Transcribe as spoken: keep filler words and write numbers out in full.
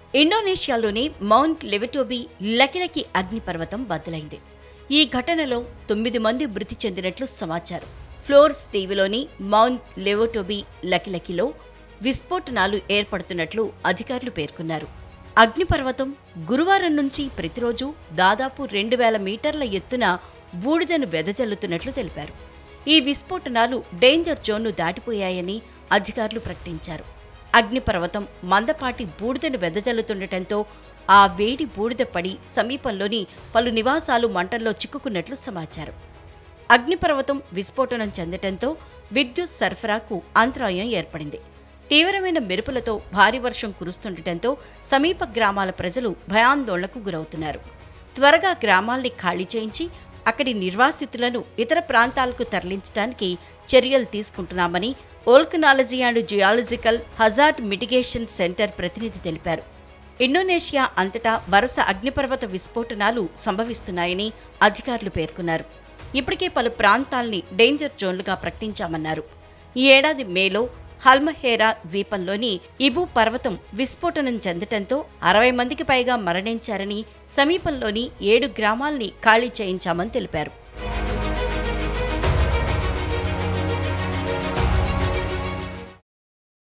ఇండోనేషియాలోని mount లెవెటోబి లకిలకి అగ్నిపర్వతం బద్దలైంది. ఈ ఘటనలో తొమ్మిది మంది మృతి చెందినట్లు సమాచారం. ఫ్లోర్స్ దీవిలోని మౌంట్ లెవెటోబి లకిలకిలో విస్ఫోటనాలు ఏర్పడుతున్నట్లు అధికారులు పేర్కొన్నారు. అగ్నిపర్వతం గురువారం నుంచి ప్రతిరోజు దాదాపు రెండు వేల మీటర్ల ఎత్తున బూడిదను వెదజల్లుతున్నట్లు తెలిపారు. ఈ విస్ఫోటనాలు డేంజర్ జోన్ను దాటిపోయాయని అధికారులు ప్రకటించారు. అగ్నిపర్వతం మందపాటి బూడిదను వెదజల్లుతుండటంతో ఆ వేడి బూడిద పడి సమీపంలోని పలు నివాసాలు మంటల్లో చిక్కుకున్నట్లు సమాచారం. అగ్నిపర్వతం విస్ఫోటనం చెందటంతో విద్యుత్ సరఫరాకు అంతరాయం ఏర్పడింది. తీవ్రమైన మెరుపులతో భారీ వర్షం కురుస్తుండటంతో సమీప గ్రామాల ప్రజలు భయాందోళనకు గురవుతున్నారు. త్వరగా గ్రామాల్ని ఖాళీ చేయించి అక్కడి నిర్వాసితులను ఇతర ప్రాంతాలకు తరలించడానికి చర్యలు తీసుకుంటున్నామని volcanology and geological hazard mitigation centre ప్రతినిధి తెలిపారు. ఇండోనేషియా అంతటా వరుస అగ్నిపర్వత విస్ఫోటనాలు సంభవిస్తున్నాయని అధికారులు పేర్కొన్నారు. ఇప్పటికే పలు ప్రాంతాల్ని డేంజర్ జోన్లుగా ప్రకటించామన్నారు. ఈ ఏడాది మేలో హల్మహేరా ద్వీపంలోని ఇబు పర్వతం విస్ఫోటనం చెందటంతో అరవై మందికి పైగా మరణించారని, సమీపంలోని ఏడు గ్రామాల్ని ఖాళీ చేయించామని తెలిపారు.